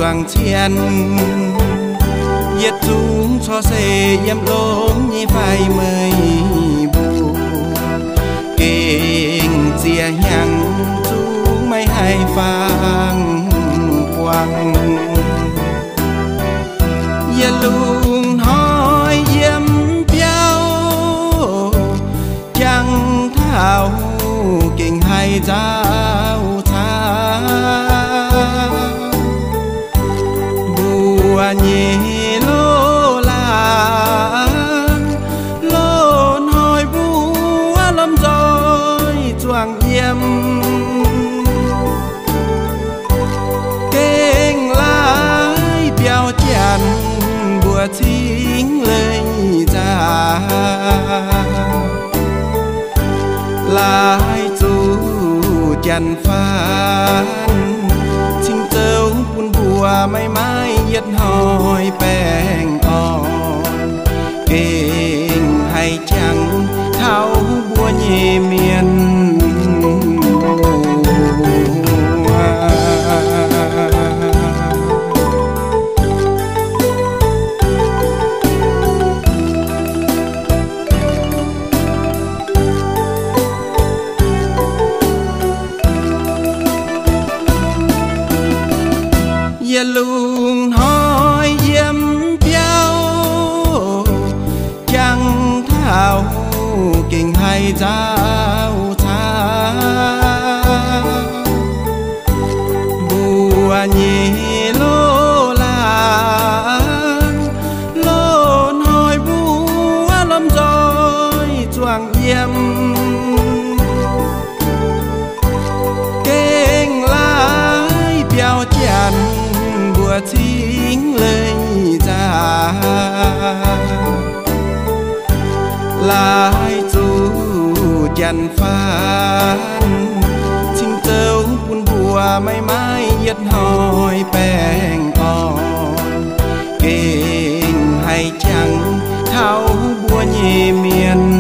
choàng chiên yết chúng cho xe yếm lốm như phai mây bù kinh chia nhang chúng mấy hai phang quang yết luôn hỏi yếm béo chẳng thảo kinh hay giáo tha bùa nhì lô là lôn hỏi bùa lâm rồi choàng yếm kinh lái béo chàn bùa chính lời ra lại dù chăn phan chính tấu buồn bùa mãi mãi yết hỏi bèn on kinh hay chẳng thao bùa nhẹ miền yết luôn hỏi yếm béo chẳng thảo kinh hay giáo tha bùa nhì lô là lôn hỏi bùa lâm rồi choàng yếm kinh lái béo chàn bùa chính lời ra lại dù chăn phan chính tấu buồn bùa mãi mãi yết hỏi bèn on kinh hay chẳng thao bùa nhẹ miền